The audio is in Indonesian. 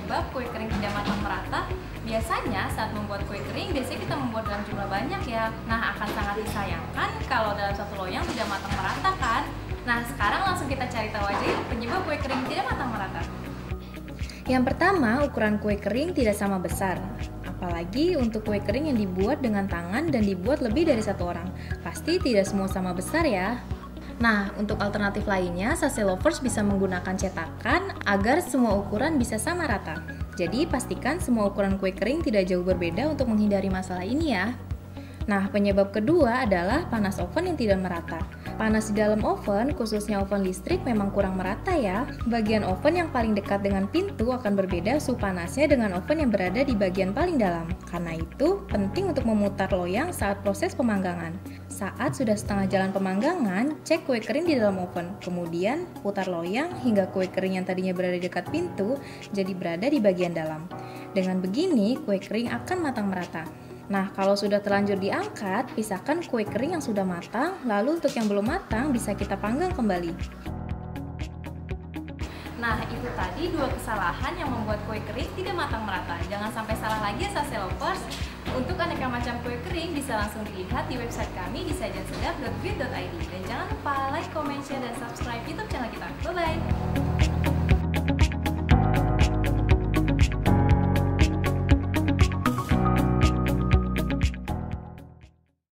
penyebab kue kering tidak matang merata? Biasanya saat membuat kue kering, biasanya kita membuat dalam jumlah banyak ya. Nah, akan sangat disayangkan kalau dalam satu loyang tidak matang merata kan? Nah, sekarang langsung kita cari tahu aja yuk penyebab kue kering tidak matang merata. Yang pertama, ukuran kue kering tidak sama besar. Apalagi untuk kue kering yang dibuat dengan tangan dan dibuat lebih dari satu orang. Pasti tidak semua sama besar ya. Nah, untuk alternatif lainnya, Sase Lovers bisa menggunakan cetakan agar semua ukuran bisa sama rata. Jadi, pastikan semua ukuran kue kering tidak jauh berbeda untuk menghindari masalah ini ya. Nah, penyebab kedua adalah panas oven yang tidak merata. Panas di dalam oven, khususnya oven listrik, memang kurang merata ya. Bagian oven yang paling dekat dengan pintu akan berbeda suhu panasnya dengan oven yang berada di bagian paling dalam. Karena itu, penting untuk memutar loyang saat proses pemanggangan. Saat sudah setengah jalan pemanggangan, cek kue kering di dalam oven. Kemudian, putar loyang hingga kue kering yang tadinya berada di dekat pintu, jadi berada di bagian dalam. Dengan begini, kue kering akan matang merata. Nah, kalau sudah terlanjur diangkat, pisahkan kue kering yang sudah matang, lalu untuk yang belum matang bisa kita panggang kembali. Nah, itu tadi dua kesalahan yang membuat kue kering tidak matang merata. Jangan sampai salah lagi ya Sase Lovers. Untuk aneka macam kue kering bisa langsung dilihat di website kami di sajansedap.green.id. Dan jangan lupa like, comment, share, dan subscribe YouTube channel kita. Bye-bye!